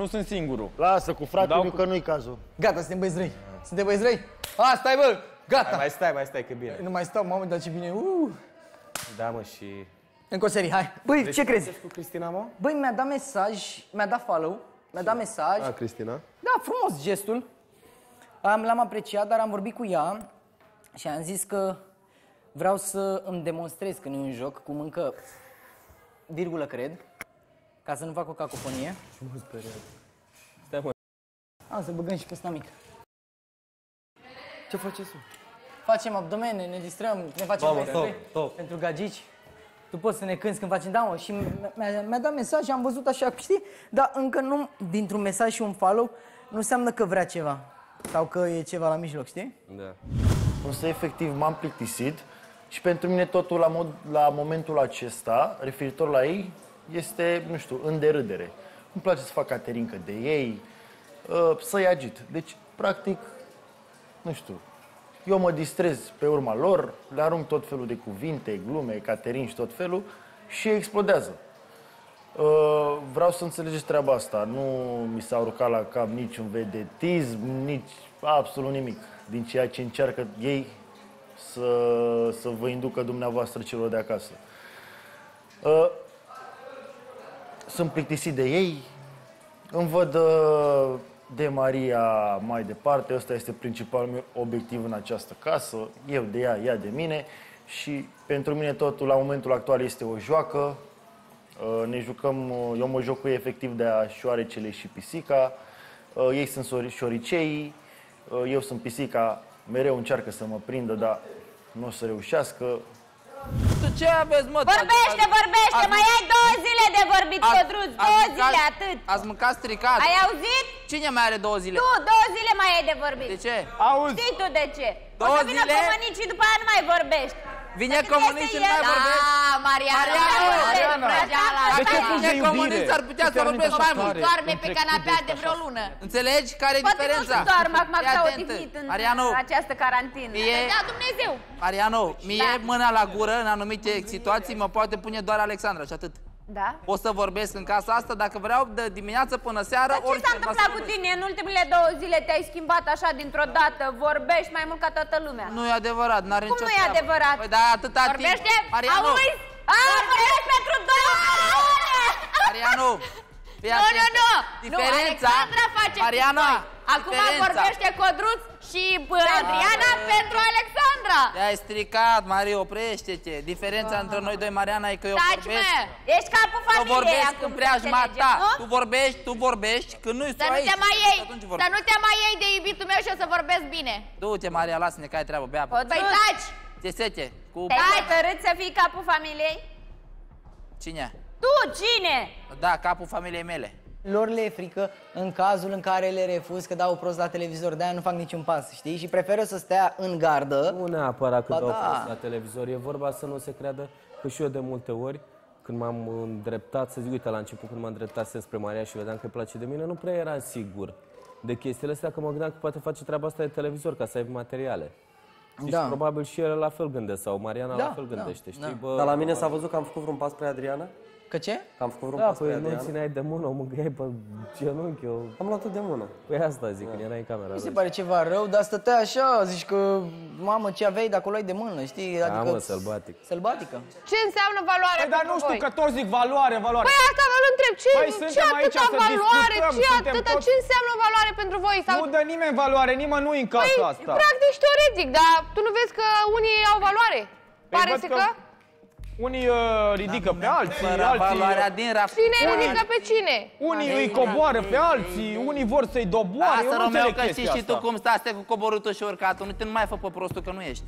Nu sunt singurul. Lasă cu fratele meu că nu-i cazul. Gata, suntem băieți răi. Suntem băieți răi. A, stai bă, gata. Mai stai, că bine. Nu mai stau, mamă, dar ce bine. Da, mă, și... Încă o serie, hai. Băi, ce crezi? Cu Cristina, mă? Băi, mi-a dat mesaj, mi-a dat follow, mi-a dat mesaj. A, Cristina? Da, frumos gestul. L-am apreciat, dar am vorbit cu ea și am zis că vreau să îmi demonstrez că nu e un joc, cum încă virgulă, cred, ca să nu fac o cacofonie. Ce mă speriat. Stai, mă. Să băgăm și pe ăsta mic. Ce faceți? Facem abdomene, ne distrăm, ne facem top. pentru gagici. Tu poți să ne cânti când facem, da, mă, și mi-a dat mesaj și am văzut așa, știi? Dar încă nu, dintr-un mesaj și un follow, nu înseamnă că vrea ceva. Sau că e ceva la mijloc, știi? Da. Însă, efectiv, m-am plictisit și pentru mine totul la momentul acesta, referitor la ei, este, nu știu, în derâdere. Îmi place să fac caterincă de ei, să-i agit. Deci, practic, nu știu, eu mă distrez pe urma lor, le arunc tot felul de cuvinte, glume, caterini și tot felul și explodează. Vreau să înțelegeți treaba asta. Nu mi s-a urcat la cap niciun vedetism, nici absolut nimic din ceea ce încearcă ei să vă inducă dumneavoastră celor de acasă. Sunt plictisit de ei, îmi văd de Maria mai departe. Ăsta este principalul meu obiectiv în această casă. Eu de ea, ea de mine. Și pentru mine totul la momentul actual este o joacă. Ne jucăm, eu mă joc cu ei efectiv de-a șoarecele și pisica. Ei sunt șoricei, eu sunt pisica. Mereu încearcă să mă prindă, dar nu o să reușească. Ce aveți, mă? Vorbește, mai ai 2 zile de vorbit, Codruț, 2 zile, atât. Ați mâncat stricat. Ai auzit? Cine mai are 2 zile? Tu, 2 zile mai ai de vorbit. De ce? Auzi. Știi tu de ce? 2 O să vină zile? comunicii și după aia nu mai vorbești. Vine comunist și nu mai vorbești? Da, Mariana. De ce fugi de Vine comunist, iubire? ar putea să vorbesc mai mult. Doarme pe canapea de vreo lună. Înțelegi? Care e diferența? Poate nu doarmă acum că s-a atentă. odihnit în Mariano, această carantină. Da, Dumnezeu. Mariano, mie mâna la gură în anumite situații mă poate pune doar Alexandra și atât. Da? Pot să vorbesc în casa asta dacă vreau de dimineață până seară. Dar ce s-a întâmplat cu tine? În ultimele 2 zile te-ai schimbat așa dintr-o dată, vorbești mai mult ca toată lumea. Nu e adevărat, n-are nicio Cum nu e adevărat? Păi da, atâta timp. Vorbește? Mariano. Auzi? Vorbești pentru 2 ore! Mariano. Nu! Diferența. Nu, Alexandra face Mariana. cu voi. Acum vorbește Codruț și Adriana pentru Alexandra. Te-ai stricat, Mario, oprește-te. Diferența între noi doi, Mariana, e că eu Taci, vorbesc. mă! Ești capul familiei vorbesc acum, în preajma să ta. înțelegem, Tu vorbești, când nu-i Să nu aici. te mai iei, atunci să vorbesc. nu te mai iei de iubitul meu și o să vorbesc bine. Du-te, Maria, lasă-ne că ai treabă, bea. Păi taci! Ce sete? Te-ai hotărât să fii capul familiei? Cine? Tu, cine? Da, capul familiei mele. Lor le e frică în cazul în care le refuz că dau prost la televizor, de-aia nu fac niciun pas, știi? Și preferă să stea în gardă. Nu neapărat că Ba dau da. prost la televizor, e vorba să nu se creadă că și eu de multe ori, când m-am îndreptat, să zic, uite, la început când m-am îndreptat spre Maria și vedeam că îi place de mine, nu prea eram sigur de chestiile astea, că mă gândeam că poate face treaba asta de televizor, ca să aibă materiale. Da. Și probabil și ele la fel gândesc, sau Mariana Da, la fel da, gândește, știi? da. Bă, Dar la mine s-a văzut că am făcut vreun pas spre Adriana? Că ce? Că am făcut vreun da, pas spre păi nu Adriana? țineai de mână, o mângâiai pe genunchi, eu... Am luat-o de mână. Păi asta zic, când erai în camera. Mi se pare ceva rău, dar stătea așa, zici că, mamă, ce aveai de acolo ai de mână, știi? Da, mă, sălbatic. Sălbatică. Ce înseamnă valoare Păi, dar pentru nu știu, voi? că toți zic valoare. Păi asta vă întreb, ce suntem aici atâta să valoare, discutăm, ce înseamnă valoare pentru voi? Sau... Nu dă nimeni valoare, nimănui în casa Păi, asta. practic și teoretic, dar tu nu vezi că unii au valoare? Pare văd să că că... Unii ridică pe alții, Valoarea alții... din raf. Cine ridică pe cine? Unii îi coboară pe alții, unii vor să-i doboare. Lasă, Eu nu Romeo, înțeleg că știi chestia și tu asta. cum stai, stai cu coborutul și urcatul. Nu mai fă pe prostul că nu ești.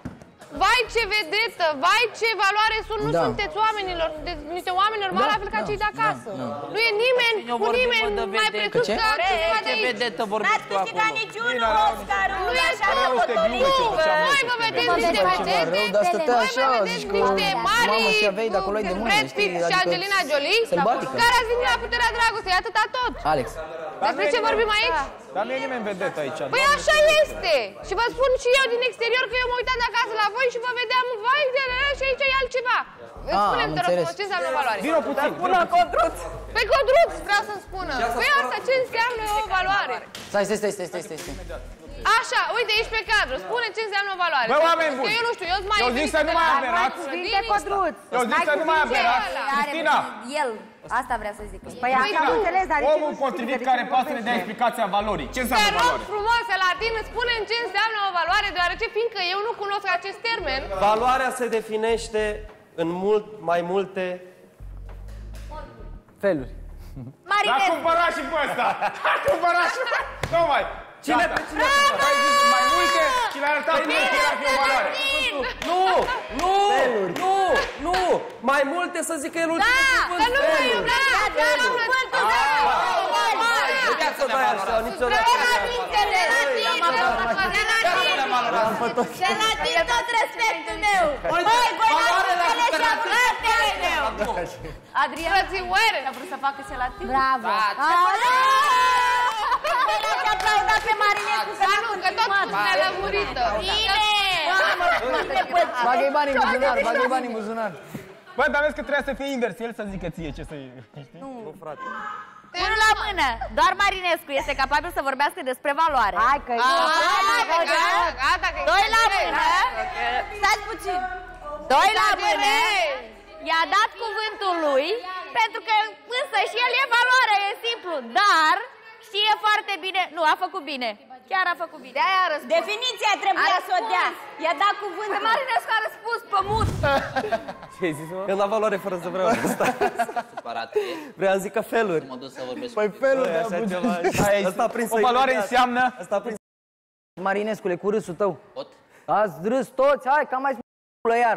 Vai ce vedetă, vai ce valoare sunt, nu Da. sunteți oamenilor, sunteți niște oameni normali, la fel ca cei de acasă. Nu e nimeni, Cine cu vorbim, nimeni mă, de mai vedetă? presus Ce? ca cineva de Ce aici. vedetă N-ați vorbiți tu câștigat acolo? niciunul Oscarul, Nu e așa așa, că niște glume ce făceam voi vă vedeți Mi se niște pare ceva rău, dar stătea voi așa, vă vedeți zici că, niște mari, mamă, ce aveai de acolo ai de mână, Brad știi? Pitt și Adică Angelina Jolie, sălbatică. care ați venit la puterea dragostei, atâta tot. Alex, Despre ce vorbim aici? Dar nu e nimeni vedet aici. Păi așa este! Și vă spun și eu din exterior că eu mă uitam de acasă la voi și vă vedeam, vai de și aici e altceva. Spune-mi, te rog, ce înseamnă valoare? Vino puțin. Până Codruț! Păi Codruț vreau să-mi spună. Păi asta ce înseamnă o valoare? Stai. Așa, uite, ești pe cadru. Spune ce înseamnă o valoare. Băi, oameni buni! Că eu nu știu, eu mai Eu zic să nu mai aberați. Cuvinte, Codruț. Eu zic să nu mai aberați. Cristina! El. Asta vrea să zic. Păi asta am înțeles, dar Omul potrivit care poate să ne dea explicația valorii. Ce Te înseamnă rog valoare? frumos, la tine, spune-mi ce înseamnă o valoare, deoarece fiindcă eu nu cunosc acest termen. Valoarea se definește în mai multe Feluri. L-a cumpărat și pe ăsta! L-a cumpărat și pe... Nu mai! Cine pe cine? Ai zis mai multe și le-a arătat că era fi o valoare. Nu! Mai multe să zic că e ultimul cuvânt. Că nu mă iubesc, dar nu cuvântul Puteți să dai așa, niciodată. Gelatin tot respectul meu! Băi, voi n-ați înțeles și fratele meu! Adriana, Frățioare! a vrut să facă gelatin? Bravo! Ați aplaudat pe Marinescu că Nu, că tot ne-a lămurită. Bine! Bagă-i bani în buzunar. Bă, dar vezi că trebuia să fie invers, el să zică ție ce să-i... Nu, frate. Unul la mână, doar Marinescu este capabil să vorbească despre valoare. Hai că Gata, că Doi la mână, stați puțin. Doi la mână, i-a dat cuvântul lui, pentru că însă și el e valoare, e simplu, dar știe foarte bine, nu, a făcut bine. Chiar a făcut bine. De-aia a răspuns. Definiția trebuia să o dea. I-a dat cuvântul. Marinescu a răspuns pe mut. Ce-ai zis, mă? Eu la valoare fără să vreau asta. Supărat e? Vreau să zic că feluri. Mă duc să vorbesc. Păi felul de Așa ceva. Asta a prins O valoare înseamnă... Asta a prins. Marinescule, cu râsul tău. Pot? Ați râs toți, hai, că am mai spus iar.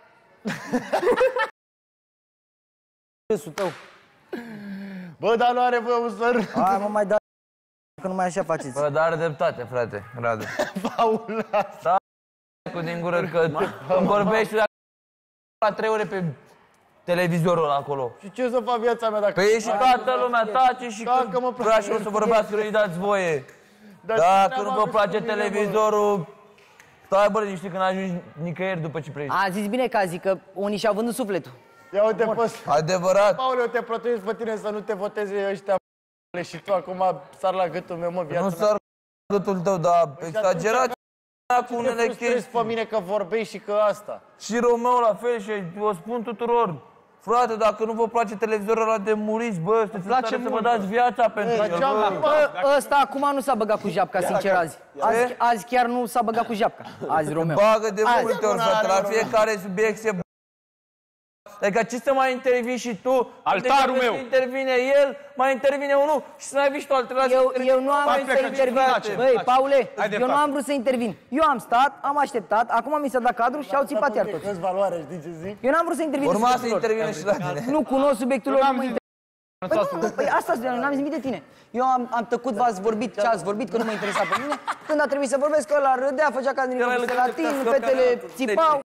Râsul tău. Bă, dar nu are voie un săr. Hai, mă mai da că numai așa faceți. Bă, dar are dreptate, frate, Radu. Paul, Da, cu din gură că îmi vorbești la 3 ore pe televizorul acolo. și ce să fac viața mea dacă... Păi e și toată lumea tace și Dacă când mă place. vrea și o să vorbească, îi dați voie. Dar Dacă nu treaba vă cu place mine, televizorul, stai bă, niște când ajungi nicăieri după ce pleci. A zis bine că a zis că unii și-au vândut sufletul. Ia uite pe ăsta. Adevărat. Paul, eu te protejez pe tine să nu te voteze ăștia și tu acum sar la gâtul meu, mă, viața Nu mea. sar gâtul tău, dar exagerat cu Te unele frustrezi chestii. pe mine că vorbești și că asta. Și Romeo la fel și o spun tuturor. Frate, dacă nu vă place televizorul ăla de muriți, bă, sunteți în stare să vă dați viața pentru el, bă. Bă, ăsta acum nu s-a băgat cu japca, sincer, azi. Azi chiar nu s-a băgat cu japca. Azi, Romeo. Bagă de Azi. multe ori, frate, la fiecare subiect se... Adică ce să mai intervii și tu? Altarul Decât meu. să intervine el, mai intervine unul și să mai vii și tu alternativ. Eu nu am Hai, vrut să plecă, intervin. ce-ți place? Băi, Paule, Hai de eu nu fapt. am vrut să intervin. Eu am stat, am așteptat, acum mi s-a dat cadru și au țipat iar toți. Că-ți valoare, știi ce zic? Eu n-am vrut să intervin. Urma în să subiectul lor. intervină și la tine. Nu cunosc subiectul lor, Eu nu n-am mă zis interesează. Păi nu, păi asta zic, n-am zis nimic de tine. Eu am tăcut, v-ați vorbit ce ați vorbit, că nu mă interesa pe mine. Când a trebuit să vorbesc, ăla râdea, făcea ca din latin, fetele țipau.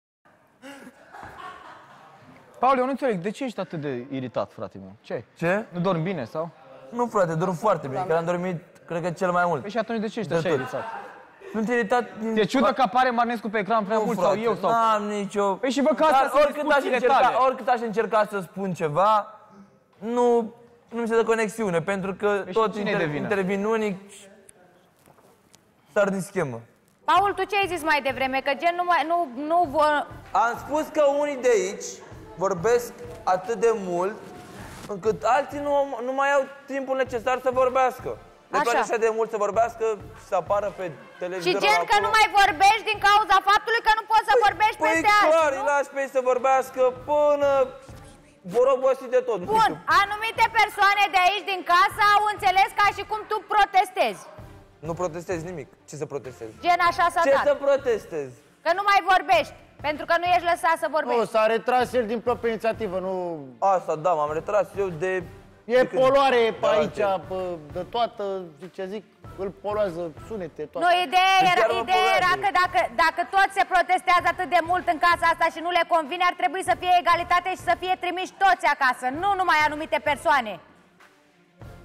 Paul, eu nu înțeleg, de ce ești atât de iritat, frate meu? Ce? Ce? Nu dormi bine, sau? Nu, frate, dorm foarte bine, că am dormit, cred că cel mai mult. Păi și atunci de ce ești De așa tot. iritat? Sunt iritat din... Te ciudă că apare Marinescu pe ecran prea Nu, mult, frate, sau eu, sau... N-am nicio... Păi și bă, că astea sunt discuțiile tale. Oricât aș încerca să spun ceva, nu mi se dă conexiune, pentru că și tot cine-i de vină? intervin unic și sar din schemă. Paul, tu ce ai zis mai devreme? Că gen nu vor... Am spus că unii de aici vorbesc atât de mult, încât alții nu mai au timpul necesar să vorbească. Le place așa de mult să vorbească și să apară pe televizor. Și gen că nu mai vorbești din cauza faptului că nu poți să vorbești Păi peste clar, alții, îi nu? lași pe ei să vorbească până vor obosi de tot. nu Bun, știu. anumite persoane de aici din casă au înțeles ca și cum tu protestezi. Nu protestez nimic. Ce să protestez? Gen așa s-a Ce dat. să protestez? Că nu mai vorbești, pentru că nu ești lăsat să Nu, vorbești. s-a retras el din propria inițiativă, nu... Asta, da, m-am retras eu de... E poluare pe Da, aici, de toată, ce zic, îl poluează sunete, toate. Nu, ideea Deci era, chiar mă ideea era poluează. că dacă toți se protestează atât de mult în casa asta și nu le convine, ar trebui să fie egalitate și să fie trimiși toți acasă, nu numai anumite persoane.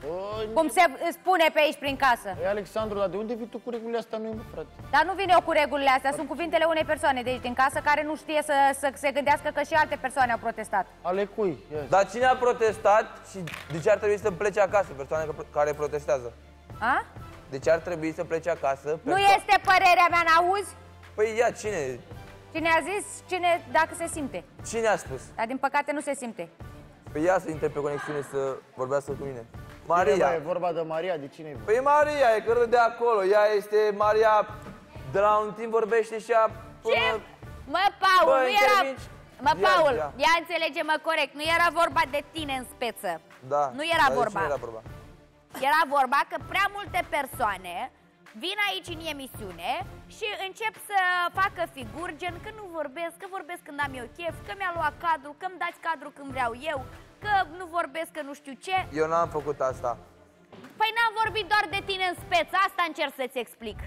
Cum se spune pe aici prin casă. Ei, Alexandru, dar de unde vii tu cu regulile astea? Nu, frate. Dar nu vin eu cu regulile astea, sunt cuvintele unei persoane de aici din casă care nu știe să se gândească că și alte persoane au protestat. Ale cui? Dar cine a protestat și de ce ar trebui să plece acasă, persoane care protestează? A? De ce ar trebui să plece acasă? Nu este părerea mea, n-auzi? Păi ia, cine? Cine a zis, cine, dacă se simte. Cine a spus? Dar din păcate nu se simte. Păi ia să intre pe conexiune să vorbească cu mine. Maria. Maria. E vorba de Maria, de cine e vorba? Păi Maria, e că de acolo. Ea este Maria, de la un timp vorbește și ea până... Ce? Mă, Paul, Bă, nu era... Mă, Paul, ia. ia înțelege-mă corect, nu era vorba de tine în speță. Da. Nu era Dar vorba. de cine era vorba? Era vorba că prea multe persoane vin aici în emisiune și încep să facă figuri, gen că nu vorbesc, că vorbesc când am eu chef, că mi-a luat cadru, că îmi dați cadru când vreau eu, că nu vorbesc, că nu știu ce. Eu n-am făcut asta. Păi n-am vorbit doar de tine în speță, asta încerc să-ți explic.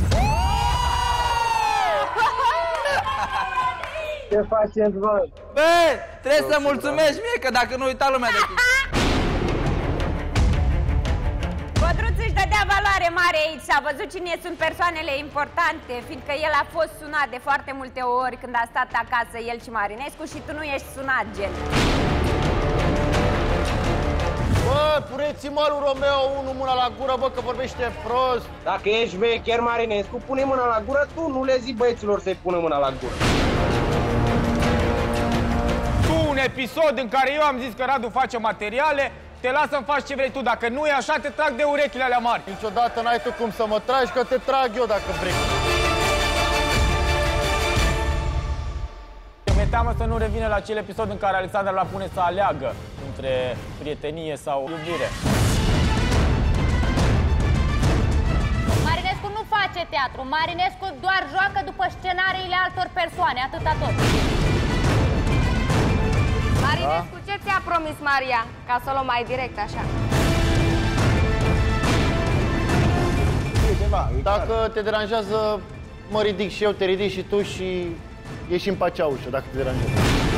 Ce faceți, bă? Bă, trebuie să mulțumești mie, că dacă nu uita lumea de tine. Codruț își dădea valoare mare aici și a văzut cine sunt persoanele importante, fiindcă el a fost sunat de foarte multe ori când a stat acasă, el și Marinescu, și tu nu ești sunat, gen. Bă, puneți-mă lui Romeo 1 mâna la gură, bă, că vorbește prost. Dacă ești vecher, Marinescu, pune mâna la gură, tu nu le zi băieților să-i pună mâna la gură. Tu, un episod în care eu am zis că Radu face materiale, te las să-mi faci ce vrei tu. Dacă nu e așa, te trag de urechile alea mari. Niciodată n-ai tu cum să mă tragi, că te trag eu dacă vrei. Mi-e teamă să nu revine la acel episod în care Alexandra l-a pune să aleagă între prietenie sau iubire. Marinescu nu face teatru, Marinescu doar joacă după scenariile altor persoane, atâta tot. Marinescu, ce ți-a promis Maria? Ca să o luăm mai direct, așa. Dacă te deranjează, mă ridic și eu, te ridic și tu și ieșim pe acea ușă, dacă te deranjează.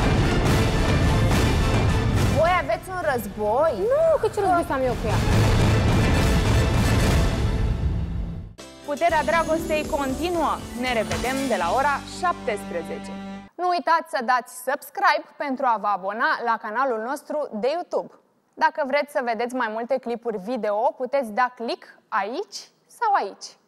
Voi aveți un război? Nu, că ce război să am eu cu ea? Puterea dragostei continuă. Ne revedem de la ora 17. Nu uitați să dați subscribe pentru a vă abona la canalul nostru de YouTube. Dacă vreți să vedeți mai multe clipuri video, puteți da click aici sau aici.